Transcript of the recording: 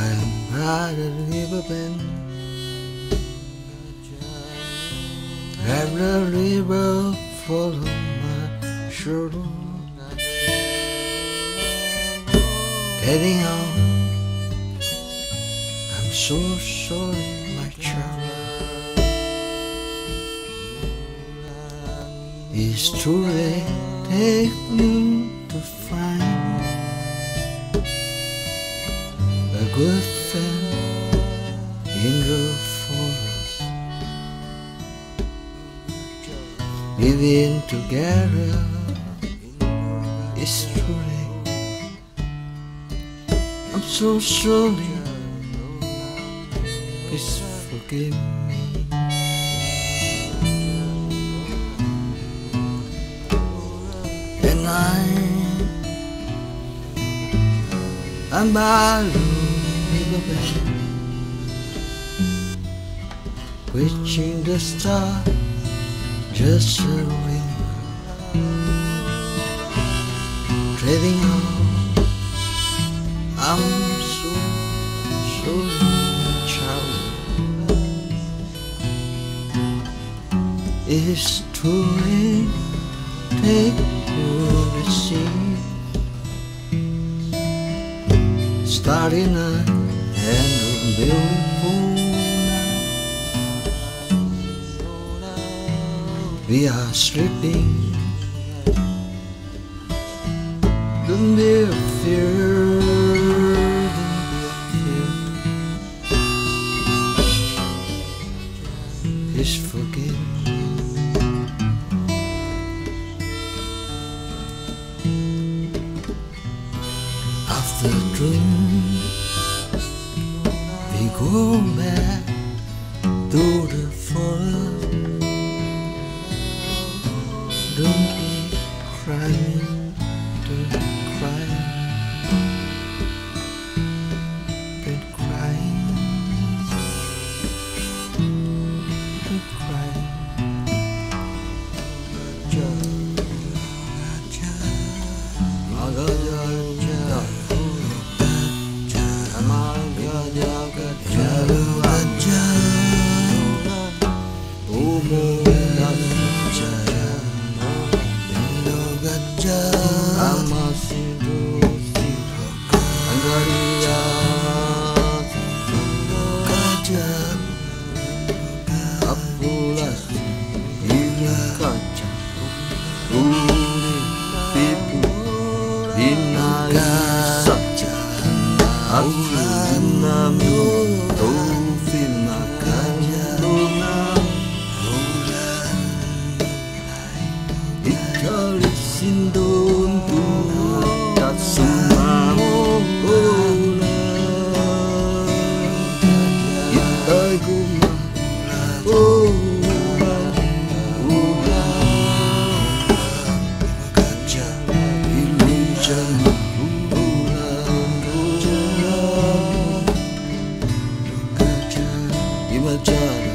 I'm by the river bend, and the river follow my shoulder, heading on. I'm so sorry, my child. It's too late, take me to find a good friend in the forest, living together. It's too late, I'm so sorry, please forgive me. And I'm by the river bend, watching the star just a river, treading on. I'm so child. It's too late, take you to see Starry night and a beautiful night. We are sleeping, don't be afraid, please forgive me. After the dream, we go back to the forest. Don't keep crying, don't cry, don't cry, don't cry. Imagine